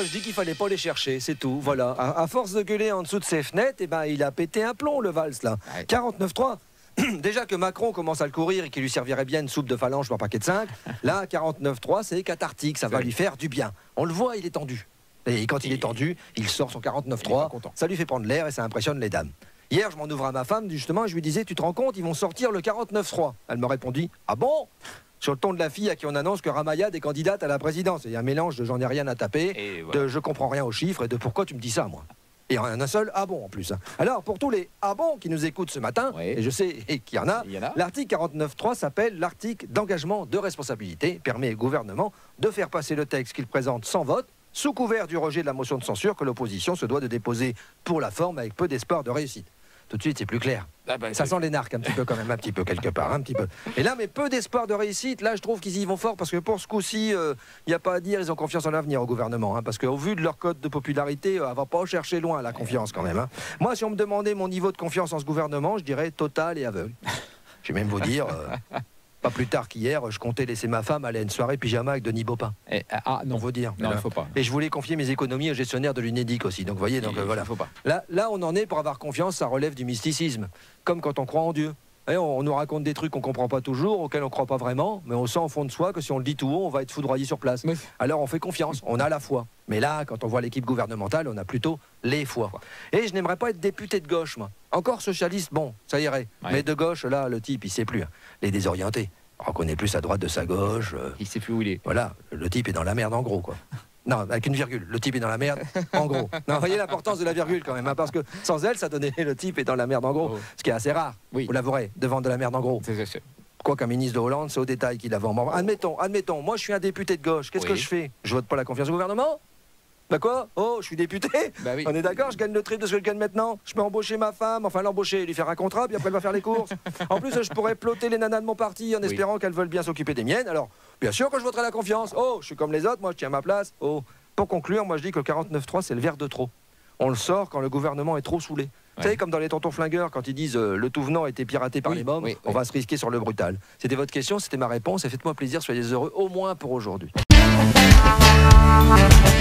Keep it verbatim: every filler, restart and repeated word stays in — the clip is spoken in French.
moi je dis qu'il fallait pas les chercher, c'est tout, voilà. À, à force de gueuler en dessous de ses fenêtres, eh ben, il a pété un plomb, le Valls, là. Ouais. quarante-neuf trois. Déjà que Macron commence à le courir et qu'il lui servirait bien une soupe de phalange par paquet de cinq, là, quarante-neuf trois, c'est cathartique, ça va lui faire du bien. On le voit, il est tendu. Et quand il est tendu, il sort son quarante-neuf trois, ça lui fait prendre l'air et ça impressionne les dames. Hier, je m'en ouvre à ma femme, justement, et je lui disais, tu te rends compte, ils vont sortir le quarante-neuf trois. Elle me répondit, ah bon? Sur le ton de la fille à qui on annonce que Ramayad est candidate à la présidence. Il y a un mélange de j'en ai rien à taper, voilà. De je comprends rien aux chiffres et de pourquoi tu me dis ça, moi. Et il y en a un seul ah bon en plus. Alors, pour tous les ah bon qui nous écoutent ce matin, oui. Et je sais qu'il y en a, a. l'article quarante-neuf trois s'appelle l'article d'engagement de responsabilité, permet au gouvernement de faire passer le texte qu'il présente sans vote, sous couvert du rejet de la motion de censure que l'opposition se doit de déposer pour la forme avec peu d'espoir de réussite. Tout de suite, c'est plus clair. Ah ben, ça sent l'énarque un petit peu quand même, un petit peu quelque part, un petit peu. Et là, mais peu d'espoir de réussite, là, je trouve qu'ils y vont fort parce que pour ce coup-ci, il euh, n'y a pas à dire, ils ont confiance en l'avenir au gouvernement. Hein, parce qu'au vu de leur code de popularité, euh, elle va pas chercher loin la confiance quand même. Hein. Moi, si on me demandait mon niveau de confiance en ce gouvernement, je dirais total et aveugle. Je vais même vous dire... Euh, Pas plus tard qu'hier, je comptais laisser ma femme aller à une soirée pyjama avec Denis Baupin. Et, ah non, faut dire. Non, il ne faut pas. Et je voulais confier mes économies au gestionnaire de l'Unédic aussi. Donc vous voyez, donc, euh, voilà. Faut pas. Là, là, on en est pour avoir confiance, ça relève du mysticisme. Comme quand on croit en Dieu. Et on, on nous raconte des trucs qu'on ne comprend pas toujours, auxquels on ne croit pas vraiment, mais on sent au fond de soi que si on le dit tout haut, on va être foudroyé sur place. Mais... Alors on fait confiance, on a la foi. Mais là, quand on voit l'équipe gouvernementale, on a plutôt les foi. Et je n'aimerais pas être député de gauche, moi. Encore socialiste, bon, ça irait. Ouais. Mais de gauche, là, le type, il ne sait plus. Hein. Les désorientés. On reconnaît plus sa droite de sa gauche. Euh, il sait plus où il est. Voilà, le type est dans la merde en gros, quoi. Non, avec une virgule. Le type est dans la merde en gros. Non, voyez l'importance de la virgule quand même, hein, parce que sans elle, ça donnait le type est dans la merde en gros, oh. Ce qui est assez rare. Oui. Vous l'avouerez, de vendre de la merde en gros. C'est quoi qu'un ministre de Hollande, c'est au détail qu'il la vend. Bon, admettons, admettons, moi je suis un député de gauche. Qu'est-ce oui. que je fais? Je vote pas la confiance au gouvernement? Bah quoi? Oh, je suis député. Bah oui. On est d'accord, je gagne le triple de ce que je gagne maintenant. Je peux embaucher ma femme, enfin l'embaucher, lui faire un contrat, puis après elle va faire les courses. En plus, je pourrais ploter les nanas de mon parti en espérant oui. qu'elles veulent bien s'occuper des miennes. Alors, bien sûr que je voterai la confiance. Oh, je suis comme les autres, moi je tiens ma place. Oh, pour conclure, moi je dis que le quarante-neuf trois, c'est le verre de trop. On le sort quand le gouvernement est trop saoulé. Ouais. Vous savez, comme dans les tontons flingueurs, quand ils disent euh, le tout venant a été piraté par oui, les mômes, oui, on oui. va se risquer sur le brutal. C'était votre question, c'était ma réponse, et faites-moi plaisir, soyez heureux, au moins pour aujourd'hui.